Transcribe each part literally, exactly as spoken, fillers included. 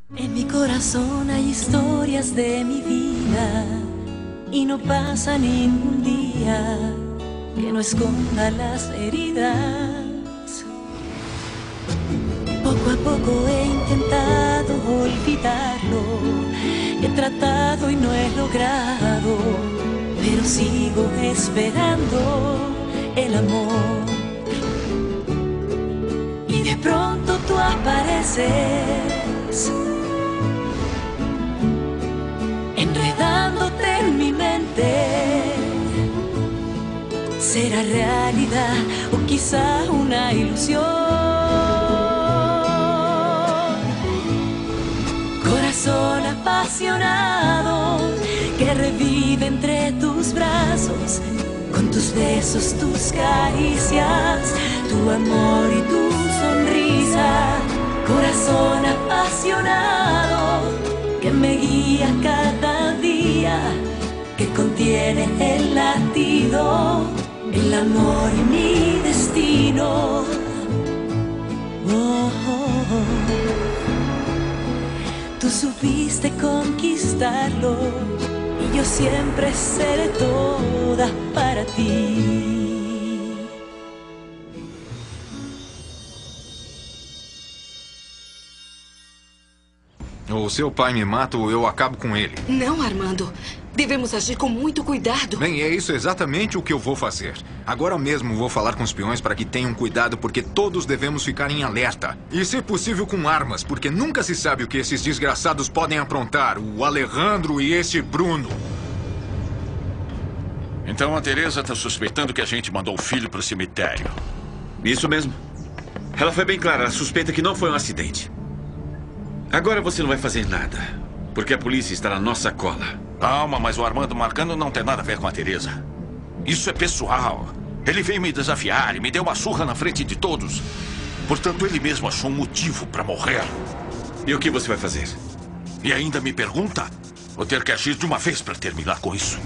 En mi corazón hay historias de mi vida y no pasa ningún día que no esconda las heridas. Poco a poco he intentado olvidarlo, he tratado y no he logrado, pero sigo esperando el amor. Y de pronto tú apareces, enredándote en mi mente. ¿Será realidad o quizá una ilusión? Corazón apasionado que revive entre tus brazos, con tus besos, tus caricias, tu amor y tu sonrisa. Corazón apasionado que me guía cada día, que contiene el latido, el amor y mi destino. Oh, oh, oh. Tú supiste conquistarlo y yo siempre seré toda para ti. Ou seu pai me mata ou eu acabo com ele. Não, Armando. Devemos agir com muito cuidado. Bem, é isso exatamente o que eu vou fazer. Agora mesmo vou falar com os peões para que tenham cuidado, porque todos devemos ficar em alerta. E, se possível, com armas, porque nunca se sabe o que esses desgraçados podem aprontar. O Alejandro e este Bruno. Então a Teresa está suspeitando que a gente mandou o filho para o cemitério. Isso mesmo. Ela foi bem clara, ela suspeita que não foi um acidente. Agora você não vai fazer nada, porque a polícia está na nossa cola. Calma, mas o Armando Marcano não tem nada a ver com a Teresa. Isso é pessoal. Ele veio me desafiar e me deu uma surra na frente de todos. Portanto, ele mesmo achou um motivo para morrer. E o que você vai fazer? E ainda me pergunta? Vou ter que agir de uma vez para terminar com isso.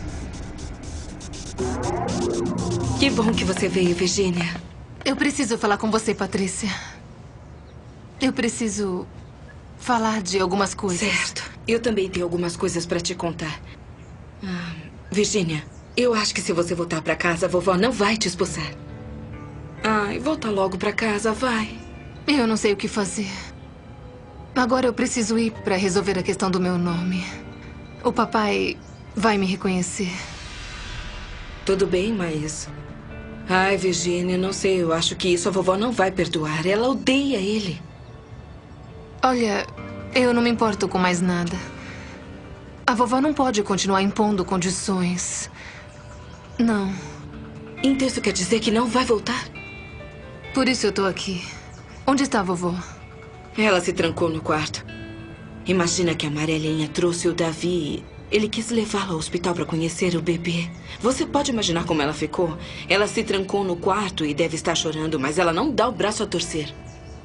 Que bom que você veio, Virginia. Eu preciso falar com você, Patrícia. Eu preciso falar de algumas coisas. Certo. Eu também tenho algumas coisas para te contar. Ah, Virginia, eu acho que se você voltar para casa, a vovó não vai te expulsar. Ai, volta logo para casa, vai. Eu não sei o que fazer. Agora eu preciso ir para resolver a questão do meu nome. O papai vai me reconhecer. Tudo bem, mas... Ai, Virginia, não sei. Eu acho que isso a vovó não vai perdoar. Ela odeia ele. Olha, eu não me importo com mais nada. A vovó não pode continuar impondo condições. Não. Então isso quer dizer que não vai voltar? Por isso eu tô aqui. Onde está a vovó? Ela se trancou no quarto. Imagina que a amarelinha trouxe o Davi. Ele quis levá-la ao hospital para conhecer o bebê. Você pode imaginar como ela ficou? Ela se trancou no quarto e deve estar chorando, mas ela não dá o braço a torcer.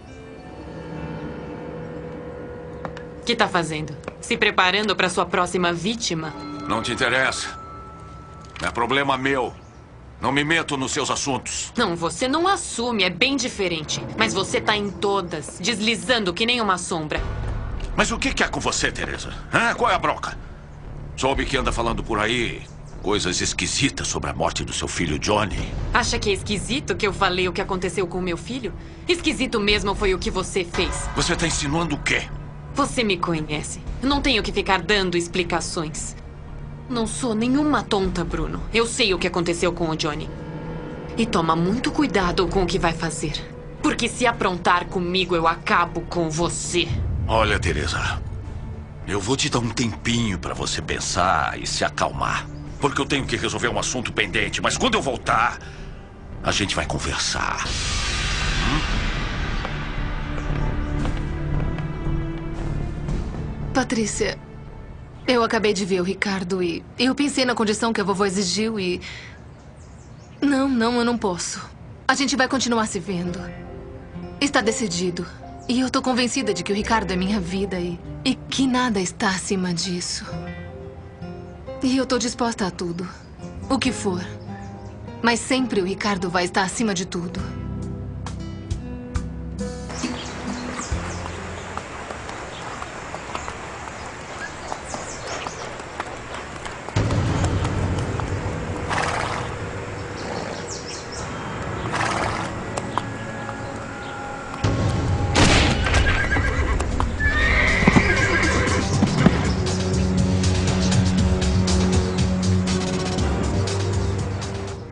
O que está fazendo? Se preparando para sua próxima vítima? Não te interessa. É problema meu. Não me meto nos seus assuntos. Não, você não assume, é bem diferente. Mas você tá em todas, deslizando que nem uma sombra. Mas o que que é com você, Teresa? Hã? Qual é a bronca? Soube que anda falando por aí coisas esquisitas sobre a morte do seu filho Johnny. Acha que é esquisito que eu falei o que aconteceu com o meu filho? Esquisito mesmo foi o que você fez. Você tá insinuando o quê? Você me conhece. Eu não tenho que ficar dando explicações. Não sou nenhuma tonta, Bruno. Eu sei o que aconteceu com o Johnny. E toma muito cuidado com o que vai fazer. Porque se aprontar comigo, eu acabo com você. Olha, Teresa, eu vou te dar um tempinho para você pensar e se acalmar. Porque eu tenho que resolver um assunto pendente. Mas quando eu voltar, a gente vai conversar. Hum? Patrícia, eu acabei de ver o Ricardo e eu pensei na condição que a vovó exigiu e... Não, não, eu não posso. A gente vai continuar se vendo. Está decidido. E eu tô convencida de que o Ricardo é minha vida e, e que nada está acima disso. E eu tô disposta a tudo. O que for. Mas sempre o Ricardo vai estar acima de tudo.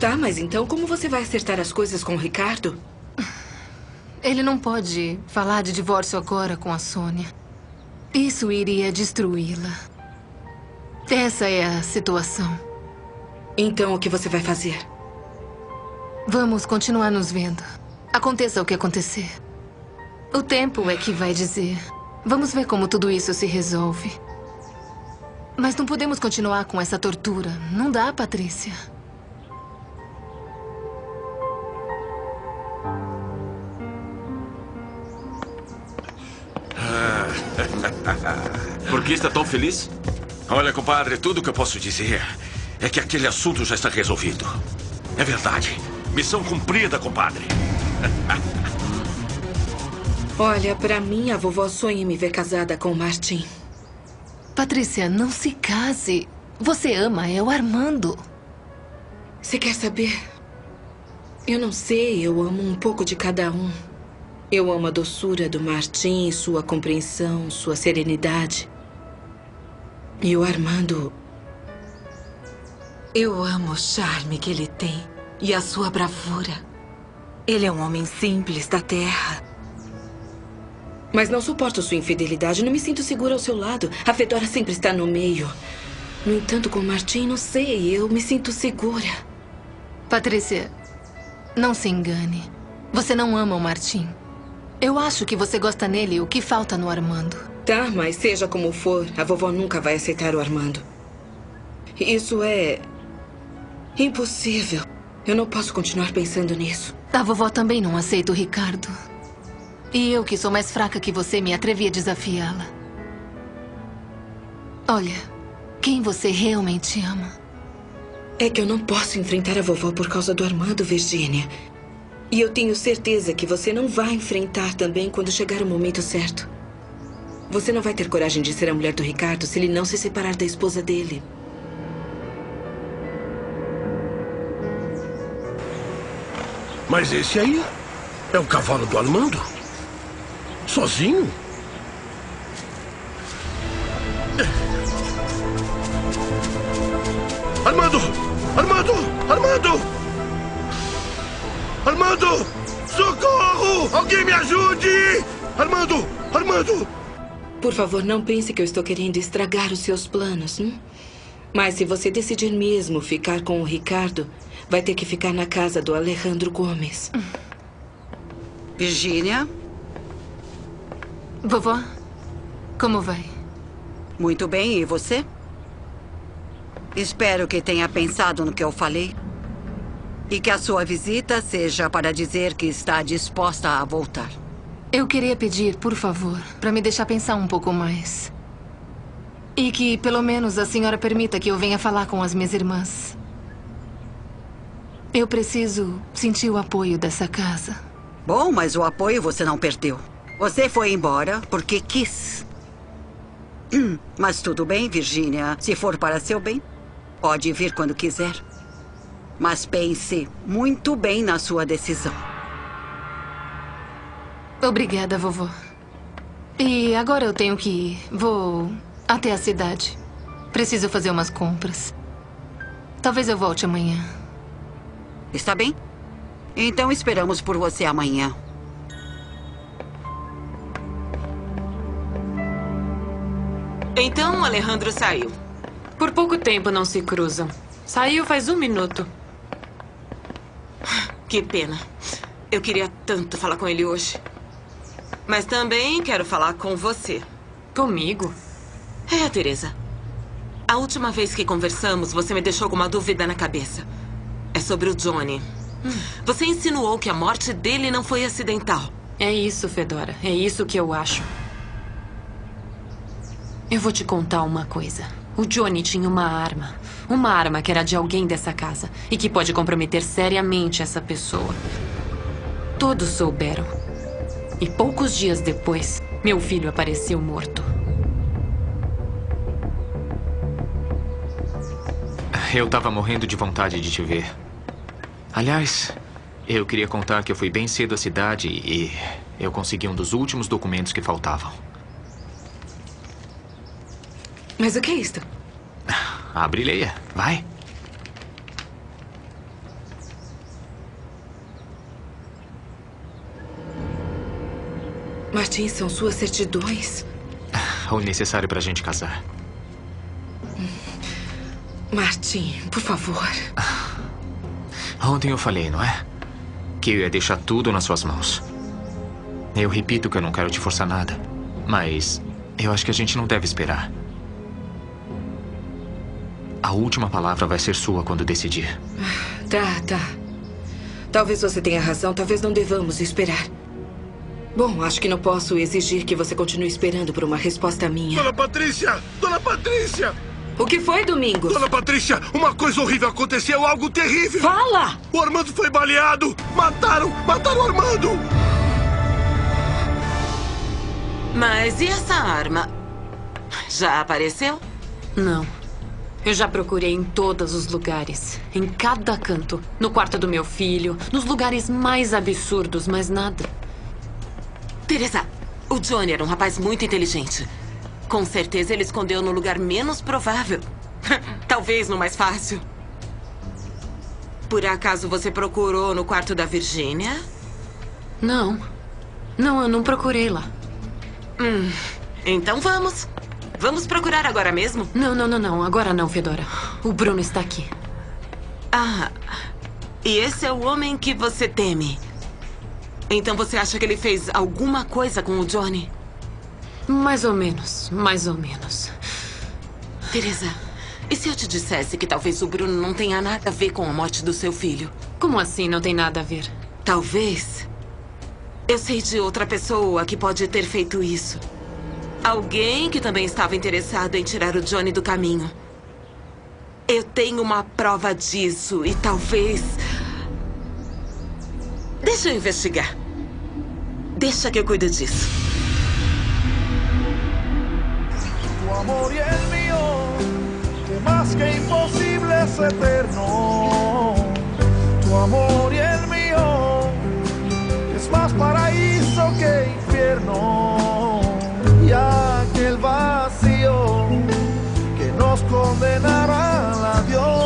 Tá, mas então como você vai acertar as coisas com o Ricardo? Ele não pode falar de divórcio agora com a Sônia. Isso iria destruí-la. Essa é a situação. Então, o que você vai fazer? Vamos continuar nos vendo. Aconteça o que acontecer. O tempo é que vai dizer. Vamos ver como tudo isso se resolve. Mas não podemos continuar com essa tortura. Não dá, Patrícia. Por que está tão feliz? Olha, compadre, tudo que eu posso dizer é que aquele assunto já está resolvido. É verdade. Missão cumprida, compadre. Olha, pra mim, a vovó sonha em me ver casada com o Martin. Patrícia, não se case. Você ama é o Armando. Você quer saber? Eu não sei, eu amo um pouco de cada um. Eu amo a doçura do Martin, sua compreensão, sua serenidade. E o Armando... Eu amo o charme que ele tem e a sua bravura. Ele é um homem simples da terra. Mas não suporto sua infidelidade. Não me sinto segura ao seu lado. A Fedora sempre está no meio. No entanto, com o Martin, não sei. Eu me sinto segura. Patrícia, não se engane. Você não ama o Martin. Eu acho que você gosta nele o que falta no Armando. Tá, mas seja como for, a vovó nunca vai aceitar o Armando. Isso é... impossível. Eu não posso continuar pensando nisso. A vovó também não aceita o Ricardo. E eu, que sou mais fraca que você, me atrevi a desafiá-la. Olha, quem você realmente ama? É que eu não posso enfrentar a vovó por causa do Armando, Virgínia. E eu tenho certeza que você não vai enfrentar também quando chegar o momento certo. Você não vai ter coragem de ser a mulher do Ricardo se ele não se separar da esposa dele. Mas esse aí é o cavalo do Armando? Sozinho? Armando! Armando! Armando! Armando! Socorro! Alguém me ajude! Armando! Armando! Por favor, não pense que eu estou querendo estragar os seus planos, hum? Mas se você decidir mesmo ficar com o Ricardo, vai ter que ficar na casa do Alejandro Gomes. Virgínia? Vovó, como vai? Muito bem, e você? Espero que tenha pensado no que eu falei. E que a sua visita seja para dizer que está disposta a voltar. Eu queria pedir, por favor, para me deixar pensar um pouco mais. E que, pelo menos, a senhora permita que eu venha falar com as minhas irmãs. Eu preciso sentir o apoio dessa casa. Bom, mas o apoio você não perdeu. Você foi embora porque quis. Hum, mas tudo bem, Virgínia. Se for para seu bem, pode vir quando quiser. Mas pense muito bem na sua decisão. Obrigada, vovó. E agora eu tenho que ir. Vou até a cidade. Preciso fazer umas compras. Talvez eu volte amanhã. Está bem? Então esperamos por você amanhã. Então, Alejandro saiu. Por pouco tempo não se cruzam. Saiu faz um minuto. Que pena. Eu queria tanto falar com ele hoje. Mas também quero falar com você. Comigo? É, Teresa. A última vez que conversamos, você me deixou com uma dúvida na cabeça. É sobre o Johnny. Hum. Você insinuou que a morte dele não foi acidental. É isso, Fedora. É isso que eu acho. Eu vou te contar uma coisa. O Johnny tinha uma arma. Uma arma que era de alguém dessa casa. E que pode comprometer seriamente essa pessoa. Todos souberam. E poucos dias depois, meu filho apareceu morto. Eu tava morrendo de vontade de te ver. Aliás, eu queria contar que eu fui bem cedo à cidade e eu consegui um dos últimos documentos que faltavam. Mas o que é isto? Abre, leia. Vai. Martin, são suas certidões? O necessário pra gente casar. Martin, por favor. Ontem eu falei, não é? Que eu ia deixar tudo nas suas mãos. Eu repito que eu não quero te forçar nada. Mas eu acho que a gente não deve esperar. A última palavra vai ser sua quando decidir. Tá, tá. Talvez você tenha razão, talvez não devamos esperar. Bom, acho que não posso exigir que você continue esperando por uma resposta minha. Dona Patrícia! Dona Patrícia! O que foi, Domingos? Dona Patrícia, uma coisa horrível aconteceu, algo terrível! Fala! O Armando foi baleado! Mataram! Mataram o Armando! Mas e essa arma? Já apareceu? Não. Eu já procurei em todos os lugares. Em cada canto. No quarto do meu filho. Nos lugares mais absurdos, mas nada. Teresa, o Johnny era um rapaz muito inteligente. Com certeza ele escondeu no lugar menos provável. Talvez no mais fácil. Por acaso você procurou no quarto da Virgínia? Não. Não, eu não procurei lá. Hum, então vamos. Vamos procurar agora mesmo? Não, não, não, não. Agora não, Fedora. O Bruno está aqui. Ah, e esse é o homem que você teme. Então você acha que ele fez alguma coisa com o Johnny? Mais ou menos, mais ou menos. Teresa, e se eu te dissesse que talvez o Bruno não tenha nada a ver com a morte do seu filho? Como assim não tem nada a ver? Talvez. Eu sei de outra pessoa que pode ter feito isso. Alguém que também estava interessado em tirar o Johnny do caminho. Eu tenho uma prova disso e talvez... Deixa eu investigar. Deixa que eu cuido disso. Tu amor y el mío, que más que imposible es eterno. Tu amor y el mío, es más paraíso que infierno. Y aquel vacío que nos condenará a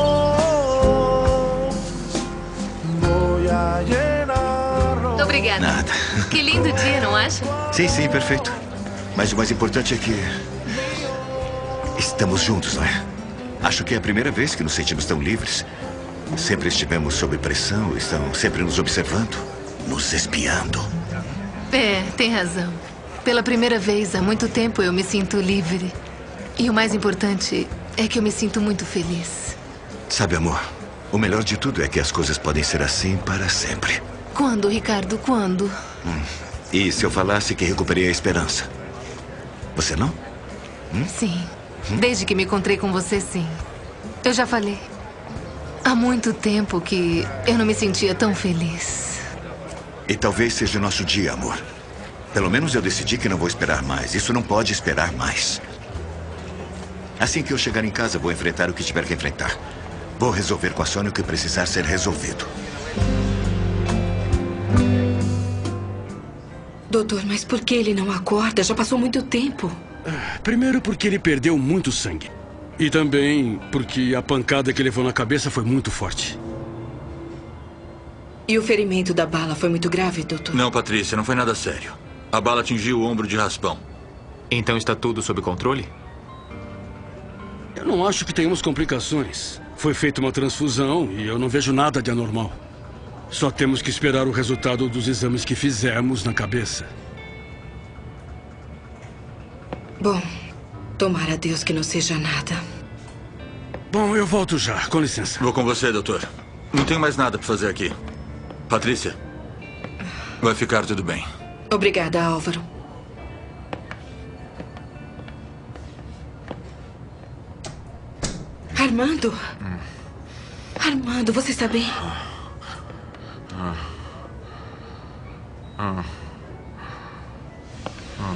Dios, voy a llenarlo. Obrigada. Nada. Que lindo dia, não acha? Sim, sim, perfeito. Mas o mais importante é que estamos juntos, não é? Acho que é a primeira vez que nos sentimos tão livres. Sempre estivemos sob pressão, estão sempre nos observando, nos espiando. É, tem razão. Pela primeira vez há muito tempo eu me sinto livre. E o mais importante é que eu me sinto muito feliz. Sabe, amor, o melhor de tudo é que as coisas podem ser assim para sempre. Quando, Ricardo? Quando? Hum. E se eu falasse que recuperei a esperança? Você não? Hum? Sim. Desde que me encontrei com você, sim. Eu já falei. Há muito tempo que eu não me sentia tão feliz. E talvez seja o nosso dia, amor. Pelo menos eu decidi que não vou esperar mais. Isso não pode esperar mais. Assim que eu chegar em casa, vou enfrentar o que tiver que enfrentar. Vou resolver com a Sônia o que precisar ser resolvido. Doutor, mas por que ele não acorda? Já passou muito tempo. Primeiro porque ele perdeu muito sangue. E também porque a pancada que levou na cabeça foi muito forte. E o ferimento da bala foi muito grave, doutor? Não, Patrícia, não foi nada sério. A bala atingiu o ombro de raspão. Então está tudo sob controle? Eu não acho que tenhamos complicações. Foi feita uma transfusão e eu não vejo nada de anormal. Só temos que esperar o resultado dos exames que fizemos na cabeça. Bom, tomara a Deus que não seja nada. Bom, eu volto já. Com licença. Vou com você, doutor. Não tenho mais nada para fazer aqui. Patrícia, vai ficar tudo bem. Obrigada, Álvaro. Armando? Hum. Armando, você está bem? Ah. Ah. Ah.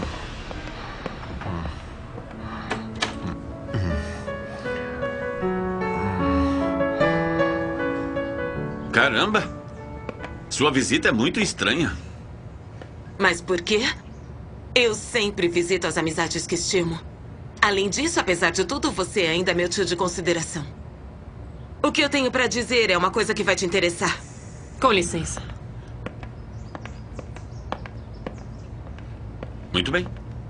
Caramba! Sua visita é muito estranha. Mas por quê? Eu sempre visito as amizades que estimo. Além disso, apesar de tudo, você ainda é meu tio de consideração. O que eu tenho pra dizer é uma coisa que vai te interessar. Com licença. Muito bem.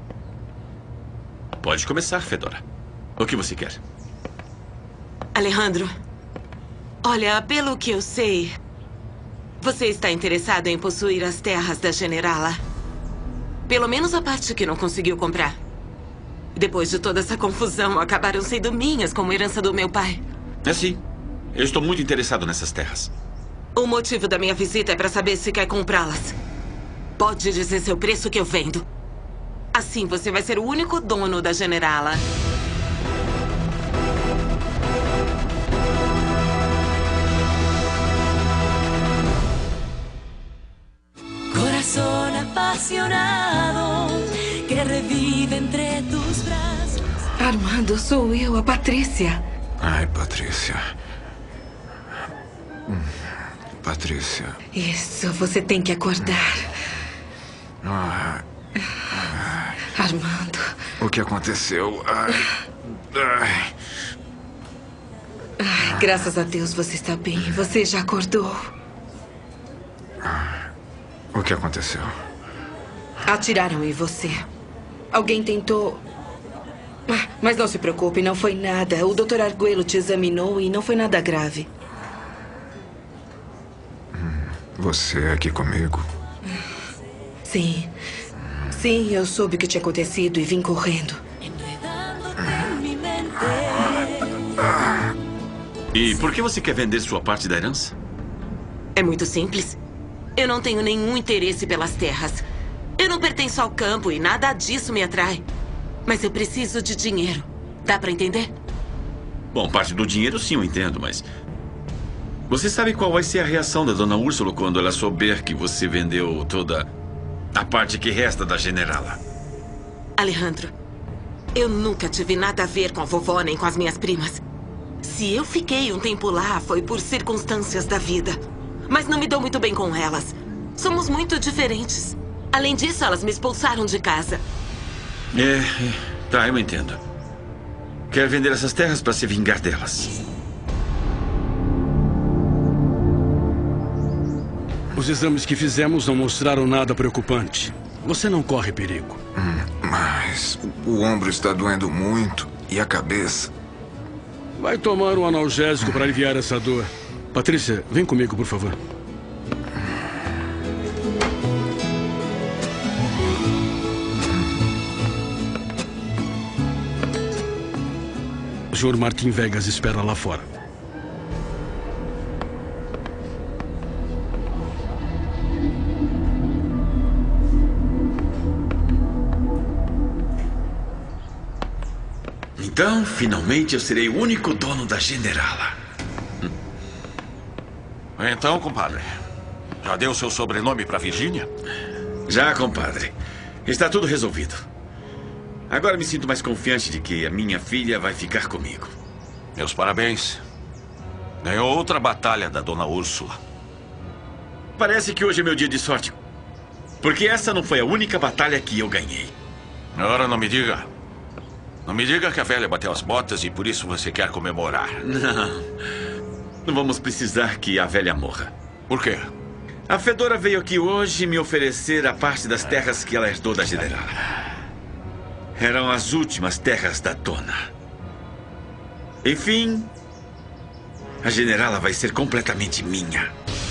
Pode começar, Fedora. O que você quer? Alejandro, olha, pelo que eu sei, você está interessado em possuir as terras da Generala. Pelo menos a parte que não conseguiu comprar. Depois de toda essa confusão, acabaram sendo minhas como herança do meu pai. É sim. Eu estou muito interessado nessas terras. O motivo da minha visita é para saber se quer comprá-las. Pode dizer seu preço que eu vendo. Assim você vai ser o único dono da Generala. Corazón apasionado que revive entre tus braços. Armando, sou eu, a Patrícia. Ai, Patrícia. Hum, Patrícia. Isso, você tem que acordar. Ah, Armando. o que aconteceu? Ai, ai. Ai, graças a Deus você está bem. Você já acordou. O que aconteceu? Atiraram em você. Alguém tentou... Ah, mas não se preocupe, não foi nada. O doutor Arguello te examinou e não foi nada grave. Você é aqui comigo? Sim. Sim, eu soube o que tinha acontecido e vim correndo. E por que você quer vender sua parte da herança? É muito simples. Eu não tenho nenhum interesse pelas terras. Eu não pertenço ao campo e nada disso me atrai. Mas eu preciso de dinheiro. Dá pra entender? Bom, parte do dinheiro sim eu entendo, mas... Você sabe qual vai ser a reação da dona Úrsula quando ela souber que você vendeu toda a parte que resta da Generala? Alejandro, eu nunca tive nada a ver com a vovó nem com as minhas primas. Se eu fiquei um tempo lá, foi por circunstâncias da vida. Mas não me dou muito bem com elas. Somos muito diferentes. Além disso, elas me expulsaram de casa. É, é, tá, eu entendo. Quer vender essas terras para se vingar delas. Os exames que fizemos não mostraram nada preocupante. Você não corre perigo. Hum, mas o ombro está doendo muito e a cabeça. Vai tomar um analgésico para aliviar essa dor. Patrícia, vem comigo, por favor. O senhor Martim Vegas espera lá fora. Então, finalmente eu serei o único dono da Generala. Então, compadre, já deu seu sobrenome para Virgínia? Já, compadre. Está tudo resolvido. Agora me sinto mais confiante de que a minha filha vai ficar comigo. Meus parabéns. Ganhou outra batalha da dona Úrsula. Parece que hoje é meu dia de sorte. Porque essa não foi a única batalha que eu ganhei. Ora, não me diga. Não me diga que a velha bateu as botas e por isso você quer comemorar. Não. Não vamos precisar que a velha morra. Por quê? A Fedora veio aqui hoje me oferecer a parte das terras que ela herdou da Generala. Eram as últimas terras da dona. Enfim, a Generala vai ser completamente minha.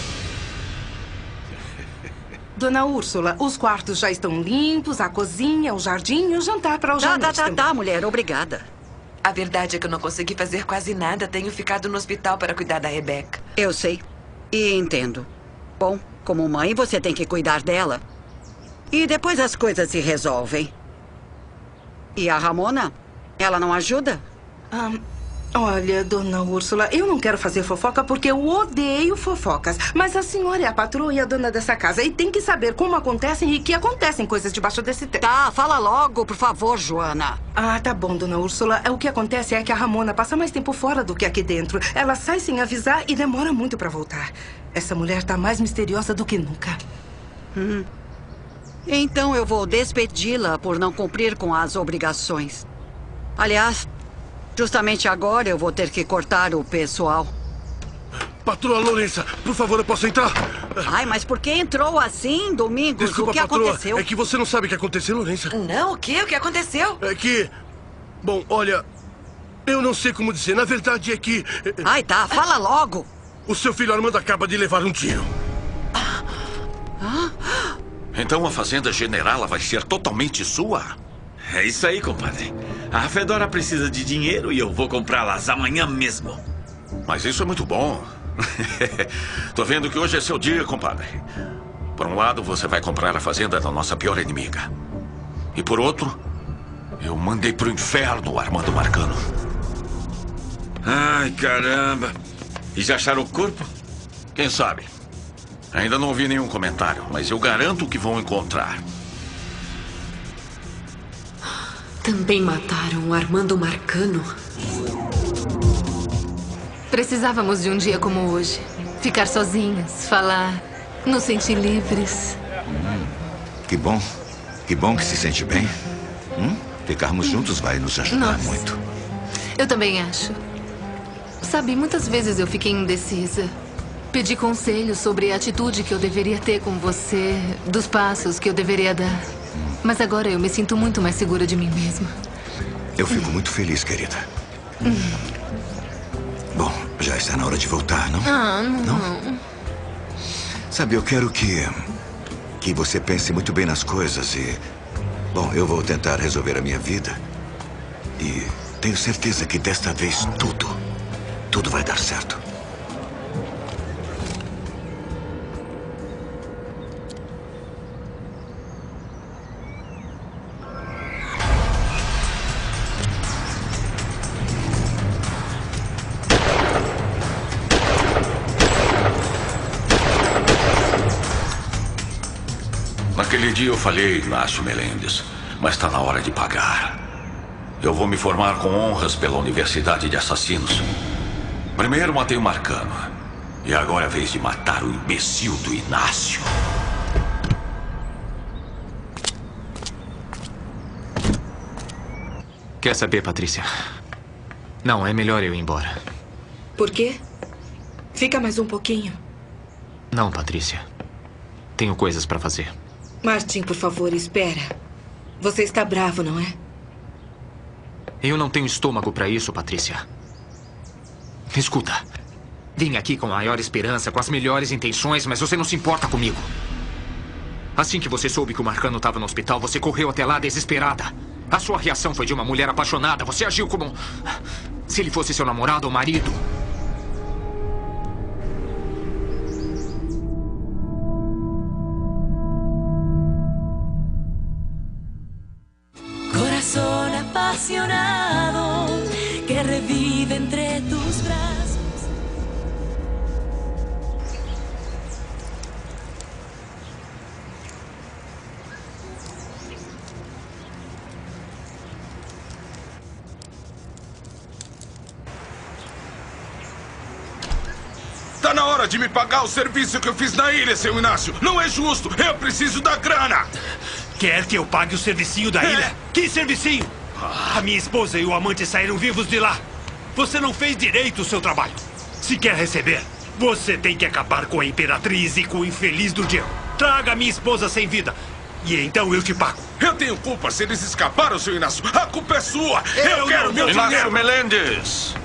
Dona Úrsula, os quartos já estão limpos, a cozinha, o jardim e o jantar para o Tá, jantar. tá, tá, tá, mulher, obrigada. A verdade é que eu não consegui fazer quase nada. Tenho ficado no hospital para cuidar da Rebeca. Eu sei. E entendo. Bom, como mãe, você tem que cuidar dela. E depois as coisas se resolvem. E a Ramona? Ela não ajuda? Ah, olha, dona Úrsula, eu não quero fazer fofoca porque eu odeio fofocas. Mas a senhora é a patroa e a dona dessa casa e tem que saber como acontecem e que acontecem coisas debaixo desse teto. Tá, fala logo, por favor, Joana. Ah, tá bom, dona Úrsula. O que acontece é que a Ramona passa mais tempo fora do que aqui dentro. Ela sai sem avisar e demora muito pra voltar. Essa mulher tá mais misteriosa do que nunca. Hum. Então eu vou despedi-la por não cumprir com as obrigações. Aliás, justamente agora eu vou ter que cortar o pessoal. Patroa Lourença, por favor, eu posso entrar? Ai, mas por que entrou assim, Domingos? Desculpa, o que patroa, aconteceu? é que você não sabe o que aconteceu, Lourença. Não, o quê? O que aconteceu? É que... Bom, olha... Eu não sei como dizer. Na verdade é que... Ai, tá. Fala logo. O seu filho Armando acaba de levar um tiro. Então a fazenda generala vai ser totalmente sua? É isso aí, compadre. A Fedora precisa de dinheiro e eu vou comprá-las amanhã mesmo. Mas isso é muito bom. Tô vendo que hoje é seu dia, compadre. Por um lado, você vai comprar a fazenda da nossa pior inimiga. E por outro, eu mandei pro inferno o Armando Marcano. Ai, caramba. E já acharam o corpo? Quem sabe? Ainda não ouvi nenhum comentário, mas eu garanto que vão encontrar. Também mataram o Armando Marcano? Precisávamos de um dia como hoje. Ficar sozinhas, falar, nos sentir livres. Hum, que bom. Que bom que se sente bem. Hum? Ficarmos juntos vai nos ajudar Nossa. muito. Eu também acho. Sabe, muitas vezes eu fiquei indecisa. Pedi conselhos sobre a atitude que eu deveria ter com você, dos passos que eu deveria dar. Mas agora eu me sinto muito mais segura de mim mesma. Eu fico muito feliz, querida. Hum. Bom, já está na hora de voltar, não? Ah, não. não. Sabe, eu quero que... que você pense muito bem nas coisas e... Bom, eu vou tentar resolver a minha vida. E tenho certeza que desta vez tudo, tudo vai dar certo. Naquele dia eu falhei, Inácio Meléndez, mas está na hora de pagar. Eu vou me formar com honras pela Universidade de Assassinos. Primeiro matei o Marcano. E agora é a vez de matar o imbecil do Inácio. Quer saber, Patrícia? Não, é melhor eu ir embora. Por quê? Fica mais um pouquinho. Não, Patrícia. Tenho coisas pra fazer. Martin, por favor, espera. Você está bravo, não é? Eu não tenho estômago pra isso, Patrícia. Escuta. Vim aqui com a maior esperança, com as melhores intenções, mas você não se importa comigo. Assim que você soube que o Marcano estava no hospital, você correu até lá desesperada. A sua reação foi de uma mulher apaixonada. Você agiu como... se ele fosse seu namorado ou marido. Corazón apasionado que revive entre tus brazos. Tá na hora de me pagar o serviço que eu fiz na ilha, seu Inácio. Não é justo. Eu preciso da grana. Quer que eu pague o servicinho da ilha? Que servicinho? A minha esposa e o amante saíram vivos de lá. Você não fez direito o seu trabalho. Se quer receber, você tem que acabar com a Imperatriz e com o infeliz do Diego. Traga a minha esposa sem vida. E então eu te pago. Eu tenho culpa se eles escaparam, seu Inácio. A culpa é sua. Eu, Eu quero não- meu Inácio dinheiro. Meléndez!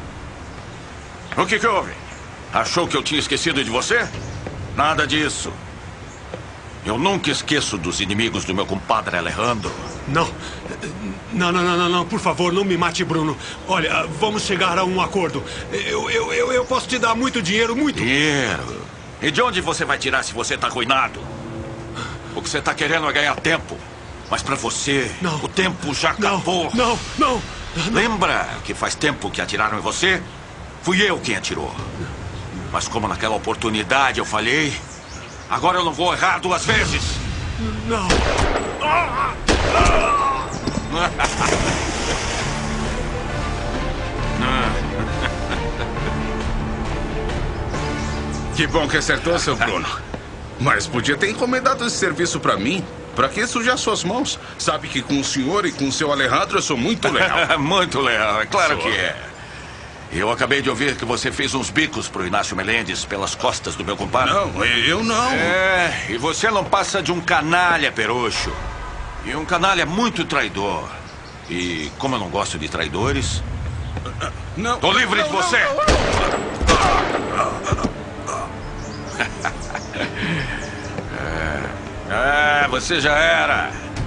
O que que houve? Achou que eu tinha esquecido de você? Nada disso. Eu nunca esqueço dos inimigos do meu compadre Alejandro. Não. Não, não, não, não, não. Por favor, não me mate, Bruno. Olha, vamos chegar a um acordo. Eu, eu, eu, eu posso te dar muito dinheiro, muito. Dinheiro? E de onde você vai tirar se você está arruinado? O que você está querendo é ganhar tempo. Mas para você, Não. o tempo já acabou. Não, não. Lembra que faz tempo que atiraram em você? Fui eu quem atirou. Mas como naquela oportunidade eu falhei, agora eu não vou errar duas vezes. Não. Que bom que acertou, seu Bruno. Mas podia ter encomendado esse serviço pra mim. Pra que sujar suas mãos? Sabe que com o senhor e com o seu Alejandro eu sou muito leal. Muito leal, é claro Sou. que é. Eu acabei de ouvir que você fez uns bicos pro Inácio Melendez pelas costas do meu compadre. Não, eu não. É, e você não passa de um canalha, Perucho. E um canalha muito traidor. E como eu não gosto de traidores... Não. Tô livre não, de você! Não, não, é, é, você já era.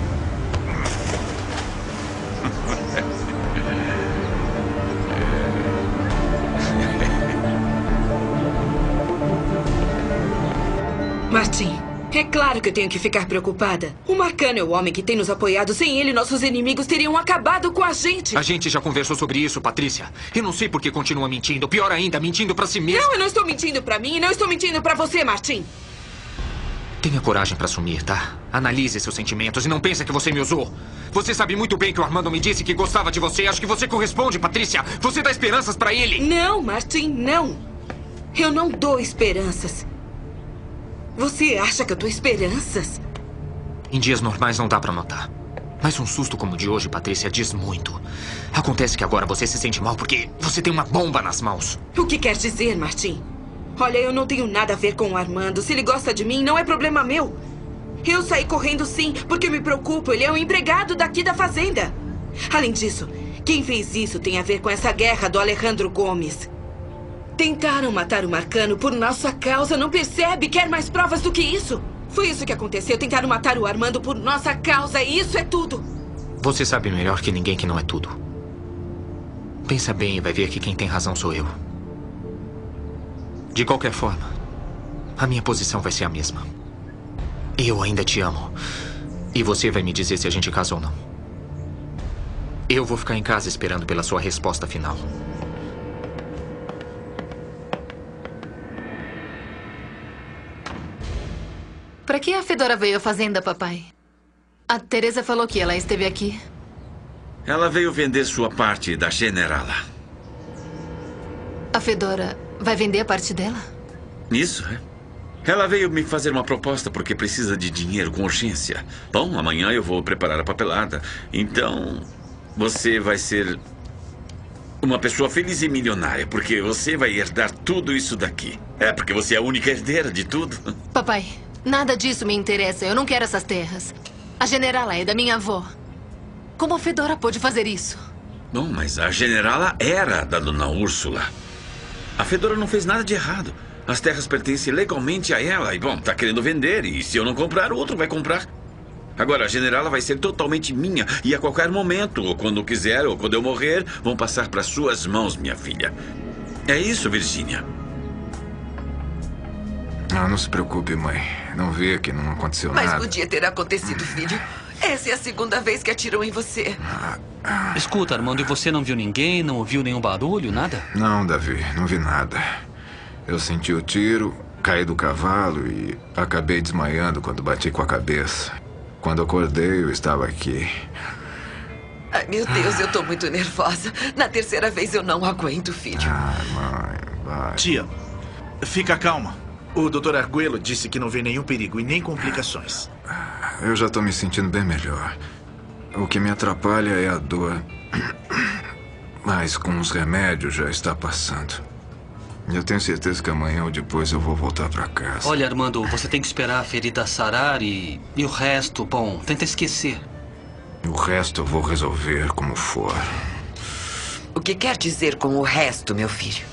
Martim, é claro que eu tenho que ficar preocupada. O Marcano é o homem que tem nos apoiado. Sem ele, nossos inimigos teriam acabado com a gente. A gente já conversou sobre isso, Patrícia. Eu não sei por que continua mentindo. Pior ainda, mentindo pra si mesmo. Não, eu não estou mentindo pra mim e não estou mentindo pra você, Martim. Tenha coragem pra assumir, tá? Analise seus sentimentos e não pense que você me usou. Você sabe muito bem que o Armando me disse que gostava de você. Acho que você corresponde, Patrícia. Você dá esperanças pra ele. Não, Martim, não. Eu não dou esperanças. Você acha que eu dou esperanças? Em dias normais não dá pra notar. Mas um susto como o de hoje, Patrícia, diz muito. Acontece que agora você se sente mal porque você tem uma bomba nas mãos. O que quer dizer, Martim? Olha, eu não tenho nada a ver com o Armando. Se ele gosta de mim, não é problema meu. Eu saí correndo sim, porque eu me preocupo. Ele é um empregado daqui da fazenda. Além disso, quem fez isso tem a ver com essa guerra do Alejandro Gomes. Tentaram matar o Marcano por nossa causa. Não percebe? Quer mais provas do que isso? Foi isso que aconteceu. Tentaram matar o Armando por nossa causa. E isso é tudo. Você sabe melhor que ninguém que não é tudo. Pensa bem e vai ver que quem tem razão sou eu. De qualquer forma, a minha posição vai ser a mesma. Eu ainda te amo. E você vai me dizer se a gente casa ou não. Eu vou ficar em casa esperando pela sua resposta final. Pra que a Fedora veio à fazenda, papai? A Teresa falou que ela esteve aqui. Ela veio vender sua parte da Generala. A Fedora vai vender a parte dela? Isso, é. Ela veio me fazer uma proposta porque precisa de dinheiro com urgência. Bom, amanhã eu vou preparar a papelada. Então, você vai ser uma pessoa feliz e milionária, porque você vai herdar tudo isso daqui. É, porque você é a única herdeira de tudo. Papai, nada disso me interessa. Eu não quero essas terras. A Generala é da minha avó. Como a Fedora pôde fazer isso? Bom, mas a Generala era da dona Úrsula. A Fedora não fez nada de errado. As terras pertencem legalmente a ela. E, bom, tá querendo vender. E se eu não comprar, o outro vai comprar. Agora, a Generala vai ser totalmente minha. E a qualquer momento, ou quando quiser, ou quando eu morrer, vão passar para suas mãos, minha filha. É isso, Virgínia. Ah, não se preocupe, mãe. Não vê que não aconteceu Mas nada. Mas podia ter acontecido, filho. Essa é a segunda vez que atiram em você. Escuta, Armando, e você não viu ninguém? Não ouviu nenhum barulho, nada? Não, Davi, não vi nada. Eu senti o tiro, caí do cavalo e acabei desmaiando quando bati com a cabeça. Quando acordei, eu estava aqui. Ai, meu Deus, eu tô muito nervosa. Na terceira vez eu não aguento, filho. Ah, mãe, vai. Tia, fica calma. O doutor Arguello disse que não vê nenhum perigo e nem complicações. Eu já estou me sentindo bem melhor. O que me atrapalha é a dor. Mas com os remédios já está passando. Eu tenho certeza que amanhã ou depois eu vou voltar para casa. Olha, Armando, você tem que esperar a ferida sarar e... E o resto, bom, tenta esquecer. O resto eu vou resolver como for. O que quer dizer com o resto, meu filho?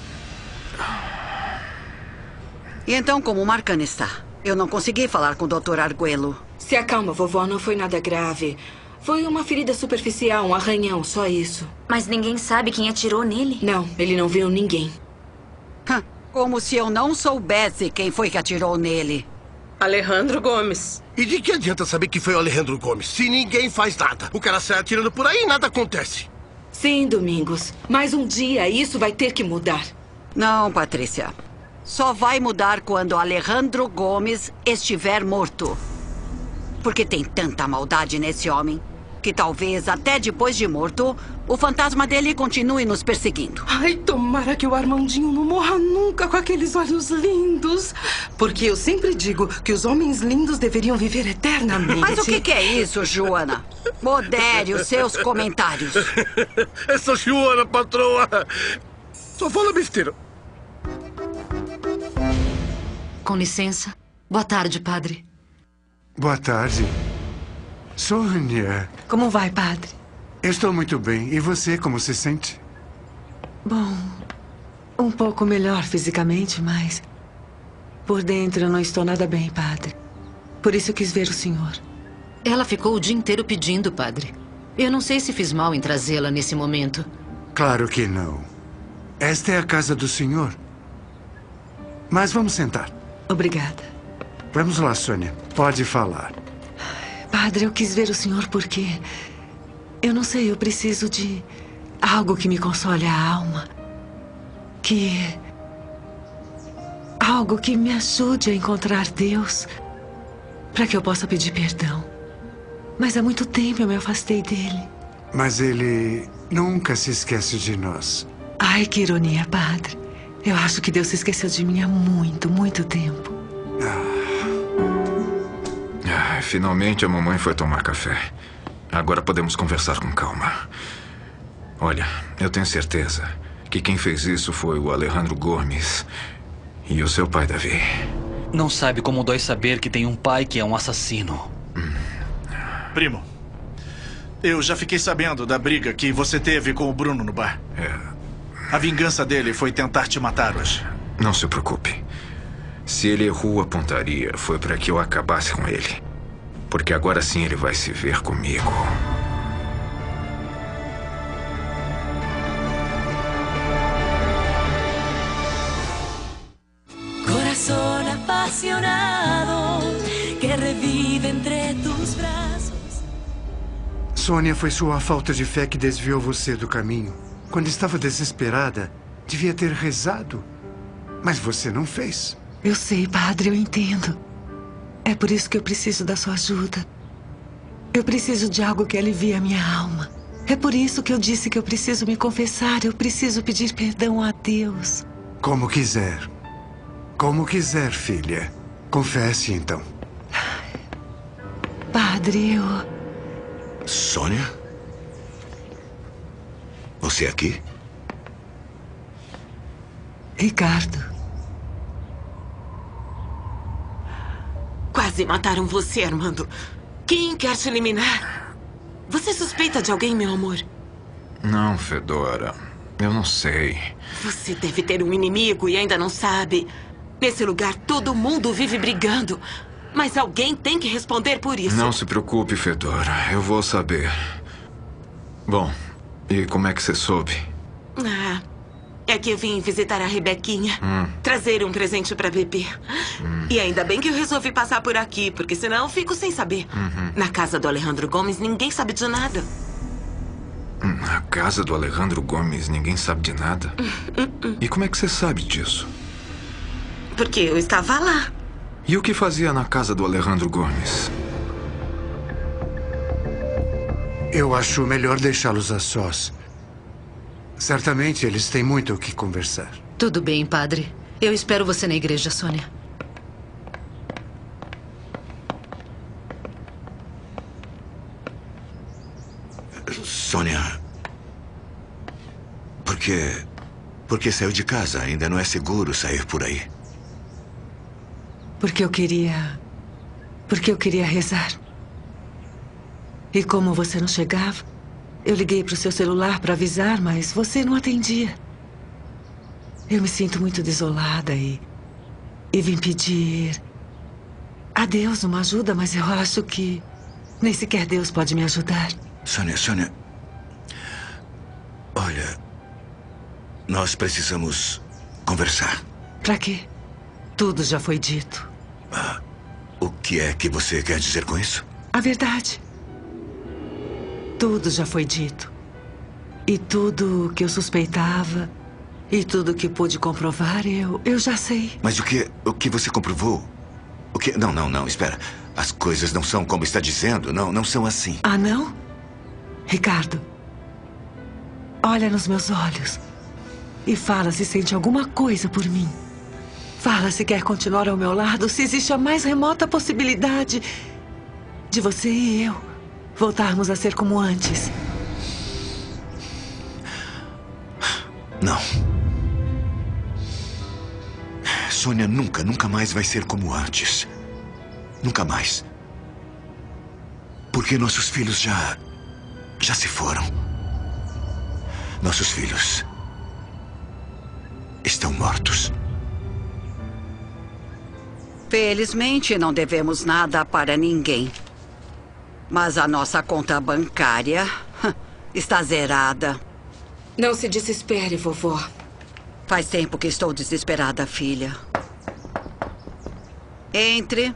E então, como o Marcano está? Eu não consegui falar com o doutor Arguello. Se acalma, vovó, não foi nada grave. Foi uma ferida superficial, um arranhão, só isso. Mas ninguém sabe quem atirou nele? Não, ele não viu ninguém. Como se eu não soubesse quem foi que atirou nele. Alejandro Gomes. E de que adianta saber que foi o Alejandro Gomes, se ninguém faz nada? O cara sai atirando por aí e nada acontece. Sim, Domingos. Mas um dia isso vai ter que mudar. Não, Patrícia. Só vai mudar quando Alejandro Gomes estiver morto. Porque tem tanta maldade nesse homem que talvez até depois de morto, o fantasma dele continue nos perseguindo. Ai, tomara que o Armandinho não morra nunca com aqueles olhos lindos. Porque eu sempre digo que os homens lindos deveriam viver eternamente. Mas o que, que é isso, Joana? Modere os seus comentários. Essa Joana, patroa... Só fala besteira. Com licença. Boa tarde, padre. Boa tarde. Sônia. Como vai, padre? Eu estou muito bem. E você, como se sente? Bom, um pouco melhor fisicamente, mas... por dentro eu não estou nada bem, padre. Por isso eu quis ver o senhor. Ela ficou o dia inteiro pedindo, padre. Eu não sei se fiz mal em trazê-la nesse momento. Claro que não. Esta é a casa do senhor. Mas vamos sentar. Obrigada. Vamos lá, Sônia. Pode falar. Padre, eu quis ver o senhor porque... eu não sei, eu preciso de... algo que me console a alma. Que... algo que me ajude a encontrar Deus. Para que eu possa pedir perdão. Mas há muito tempo eu me afastei dele. Mas ele nunca se esquece de nós. Ai, que ironia, padre. Eu acho que Deus se esqueceu de mim há muito, muito tempo. Ah, finalmente a mamãe foi tomar café. Agora podemos conversar com calma. Olha, eu tenho certeza que quem fez isso foi o Alejandro Gomes e o seu pai, Davi. Não sabe como dói saber que tem um pai que é um assassino. Primo, eu já fiquei sabendo da briga que você teve com o Bruno no bar. É. A vingança dele foi tentar te matar hoje. Não se preocupe. Se ele errou a pontaria, foi para que eu acabasse com ele. Porque agora sim ele vai se ver comigo. Corazón apasionado que revive entre tus braços. Sônia, foi sua falta de fé que desviou você do caminho. Quando estava desesperada, devia ter rezado. Mas você não fez. Eu sei, padre, eu entendo. É por isso que eu preciso da sua ajuda. Eu preciso de algo que alivie a minha alma. É por isso que eu disse que eu preciso me confessar. Eu preciso pedir perdão a Deus. Como quiser. Como quiser, filha. Confesse, então. Padre, eu... Sônia? Você aqui? Ricardo. Quase mataram você, Armando. Quem quer te eliminar? Você suspeita de alguém, meu amor? Não, Fedora. Eu não sei. Você deve ter um inimigo e ainda não sabe. Nesse lugar, todo mundo vive brigando. Mas alguém tem que responder por isso. Não se preocupe, Fedora. Eu vou saber. Bom, e como é que você soube? Ah, é que eu vim visitar a Rebequinha. Hum. Trazer um presente pra bebê. Hum. E ainda bem que eu resolvi passar por aqui, porque senão eu fico sem saber. Uhum. Na casa do Alejandro Gomes, ninguém sabe de nada. Na casa do Alejandro Gomes, ninguém sabe de nada? E como é que você sabe disso? Porque eu estava lá. E o que fazia na casa do Alejandro Gomes? Eu acho melhor deixá-los a sós. Certamente eles têm muito o que conversar. Tudo bem, padre. Eu espero você na igreja, Sônia. Sônia, por que... por que saiu de casa? Ainda não é seguro sair por aí. Porque eu queria... porque eu queria rezar. E como você não chegava, eu liguei para o seu celular para avisar, mas você não atendia. Eu me sinto muito desolada e... e vim pedir... a Deus uma ajuda, mas eu acho que... nem sequer Deus pode me ajudar. Sônia, Sônia... Olha... nós precisamos conversar. Para quê? Tudo já foi dito. Ah, o que é que você quer dizer com isso? A verdade. Tudo já foi dito. E tudo que eu suspeitava... e tudo que pude comprovar, eu, eu já sei. Mas o que, o que você comprovou? O que... Não, não, não, espera. As coisas não são como está dizendo. Não, não são assim. Ah, não? Ricardo, olha nos meus olhos e fala se sente alguma coisa por mim. Fala se quer continuar ao meu lado, se existe a mais remota possibilidade de você e eu voltarmos a ser como antes. Não. Sônia nunca, nunca mais vai ser como antes. Nunca mais. Porque nossos filhos já... já se foram. Nossos filhos... estão mortos. Felizmente, não devemos nada para ninguém. Mas a nossa conta bancária está zerada. Não se desespere, vovó. Faz tempo que estou desesperada, filha. Entre.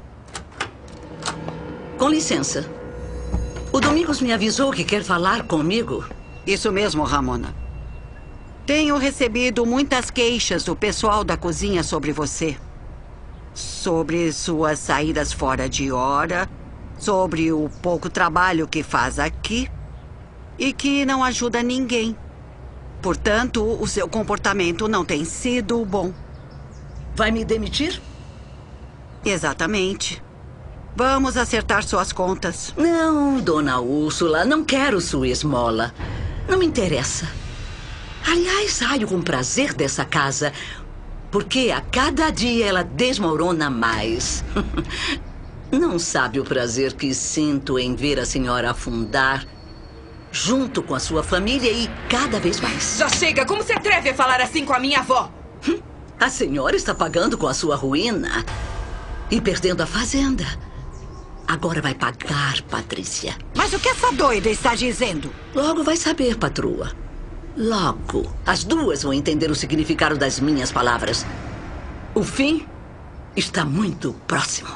Com licença. O Domingos me avisou que quer falar comigo. Isso mesmo, Ramona. Tenho recebido muitas queixas do pessoal da cozinha sobre você. Sobre suas saídas fora de hora, sobre o pouco trabalho que faz aqui e que não ajuda ninguém. Portanto, o seu comportamento não tem sido bom. Vai me demitir? Exatamente. Vamos acertar suas contas. Não, dona Úrsula, não quero sua esmola. Não me interessa. Aliás, saio com prazer dessa casa, porque a cada dia ela desmorona mais. Não sabe o prazer que sinto em ver a senhora afundar, junto com a sua família e cada vez mais. Já chega! Como se atreve a falar assim com a minha avó? A senhora está pagando com a sua ruína e perdendo a fazenda. Agora vai pagar, Patrícia. Mas o que essa doida está dizendo? Logo vai saber, patroa. Logo. As duas vão entender o significado das minhas palavras. O fim está muito próximo.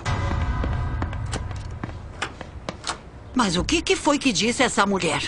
Mas o que, que foi que disse essa mulher?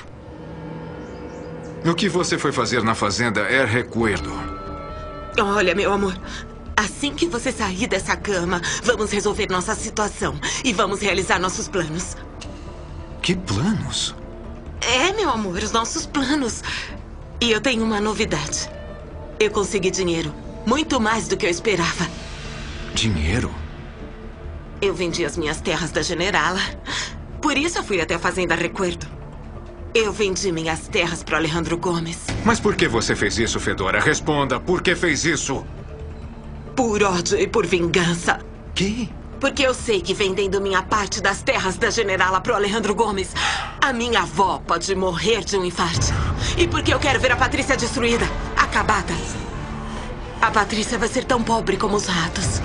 O que você foi fazer na fazenda é recuerdo. Olha, meu amor, assim que você sair dessa cama, vamos resolver nossa situação e vamos realizar nossos planos. Que planos? É, meu amor, os nossos planos. E eu tenho uma novidade. Eu consegui dinheiro, muito mais do que eu esperava. Dinheiro? Eu vendi as minhas terras da generala. Por isso eu fui até a fazenda Recuerdo. Eu vendi minhas terras para Alejandro Gomes. Mas por que você fez isso, Fedora? Responda, por que fez isso? Por ódio e por vingança. Que? Porque eu sei que vendendo minha parte das terras da generala pro Alejandro Gomes, a minha avó pode morrer de um infarto. E porque eu quero ver a Patrícia destruída, acabada. A Patrícia vai ser tão pobre como os ratos.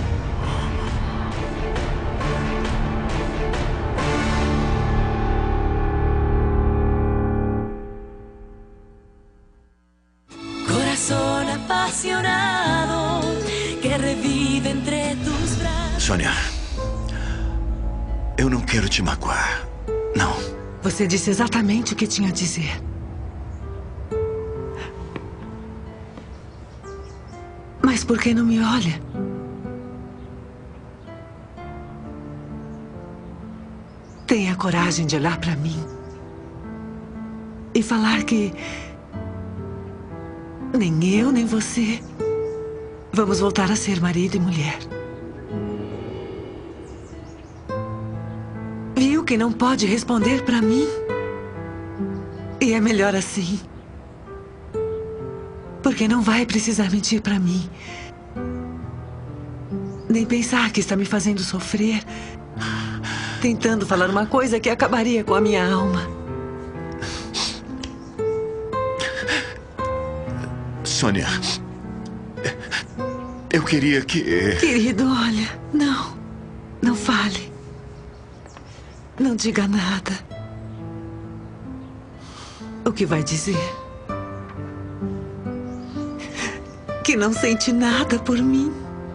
Corazón apasionado que revive entre tus brazos. Sônia, eu não quero te magoar. Não. Você disse exatamente o que tinha a dizer. Mas por que não me olha? Tenha coragem de olhar para mim e falar que nem eu, nem você vamos voltar a ser marido e mulher. Viu que não pode responder para mim? E é melhor assim. Porque não vai precisar mentir para mim. Nem pensar que está me fazendo sofrer, tentando falar uma coisa que acabaria com a minha alma. Sônia, eu queria que... Querido, olha, não, não fale. Não diga nada. O que vai dizer? Que não sente nada por mim.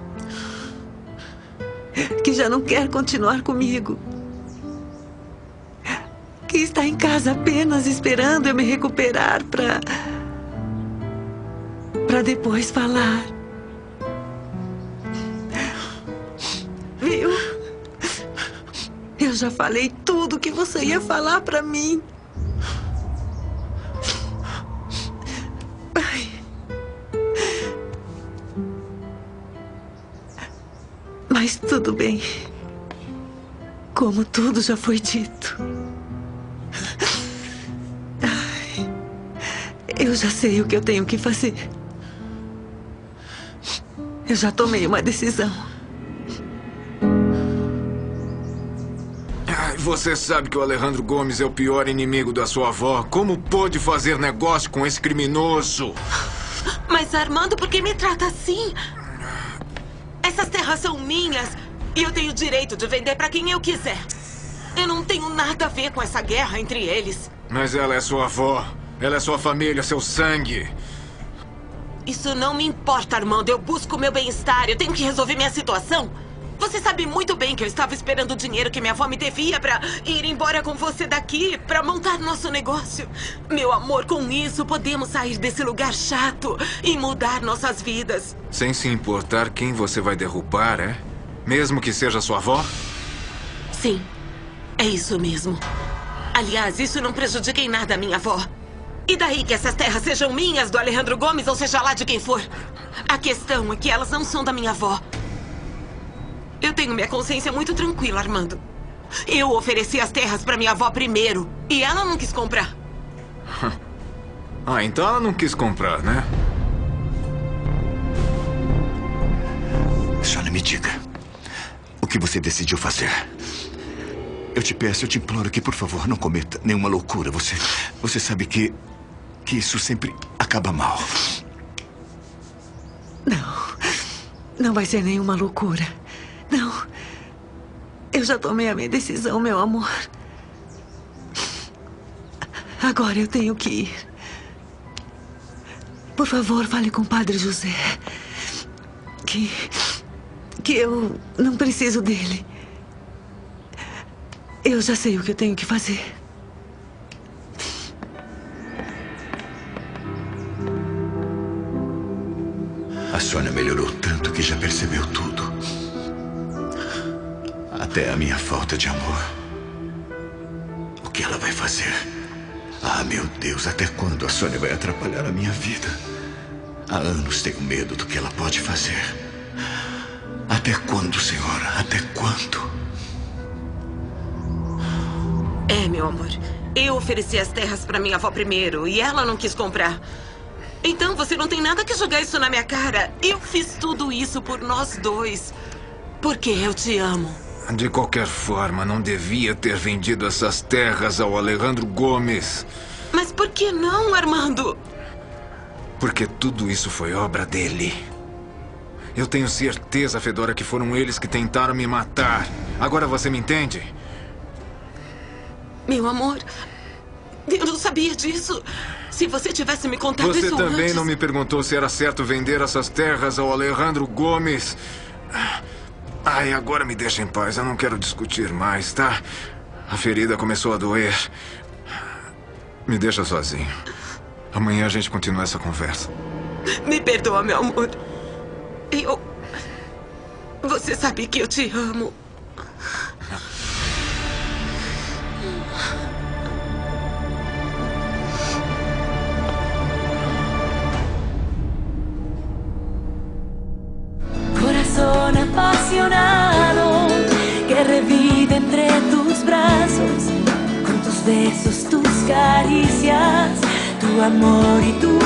Que já não quer continuar comigo. Que está em casa apenas esperando eu me recuperar para... para depois falar. Viu? Eu já falei tudo que você ia falar para mim. Ai. Mas tudo bem. Como tudo já foi dito. Ai. Eu já sei o que eu tenho que fazer. Eu já tomei uma decisão. Ai, você sabe que o Alejandro Gomes é o pior inimigo da sua avó. Como pôde fazer negócio com esse criminoso? Mas, Armando, por que me trata assim? Essas terras são minhas e eu tenho o direito de vender para quem eu quiser. Eu não tenho nada a ver com essa guerra entre eles. Mas ela é sua avó. Ela é sua família, seu sangue. Isso não me importa, Armando. Eu busco o meu bem-estar. Eu tenho que resolver minha situação. Você sabe muito bem que eu estava esperando o dinheiro que minha avó me devia para ir embora com você daqui, para montar nosso negócio. Meu amor, com isso podemos sair desse lugar chato e mudar nossas vidas. Sem se importar quem você vai derrubar, é? Mesmo que seja sua avó? Sim, é isso mesmo. Aliás, isso não prejudica em nada a minha avó. E daí que essas terras sejam minhas, do Alejandro Gomes, ou seja lá de quem for? A questão é que elas não são da minha avó. Eu tenho minha consciência muito tranquila, Armando. Eu ofereci as terras para minha avó primeiro, e ela não quis comprar. Ah, então ela não quis comprar, né? Sônia, me diga. O que você decidiu fazer? Eu te peço, eu te imploro que, por favor, não cometa nenhuma loucura. Você, você sabe que, que isso sempre acaba mal. Não. Não vai ser nenhuma loucura. Não. Eu já tomei a minha decisão, meu amor. Agora eu tenho que ir. Por favor, fale com o Padre José. Que... que eu não preciso dele. Eu já sei o que eu tenho que fazer. A Sônia melhorou tanto que já percebeu tudo. Até a minha falta de amor. O que ela vai fazer? Ah, meu Deus, até quando a Sônia vai atrapalhar a minha vida? Há anos tenho medo do que ela pode fazer. Até quando, senhora? Até quando? É, meu amor. Eu ofereci as terras para minha avó primeiro e ela não quis comprar. Então você não tem nada que jogar isso na minha cara. Eu fiz tudo isso por nós dois. Porque eu te amo. De qualquer forma, não devia ter vendido essas terras ao Alejandro Gomes. Mas por que não, Armando? Porque tudo isso foi obra dele. Eu tenho certeza, Fedora, que foram eles que tentaram me matar. Agora você me entende? Meu amor, eu não sabia disso. Se você tivesse me contado você isso também antes... não me perguntou se era certo vender essas terras ao Alejandro Gomes. Ai, agora me deixa em paz. Eu não quero discutir mais, tá? A ferida começou a doer. Me deixa sozinho. Amanhã a gente continua essa conversa. Me perdoa, meu amor. Eu... Você sabe que eu te amo. Corazón apasionado que revive entre tus brazos, con tus besos, tus caricias, tu amor y tu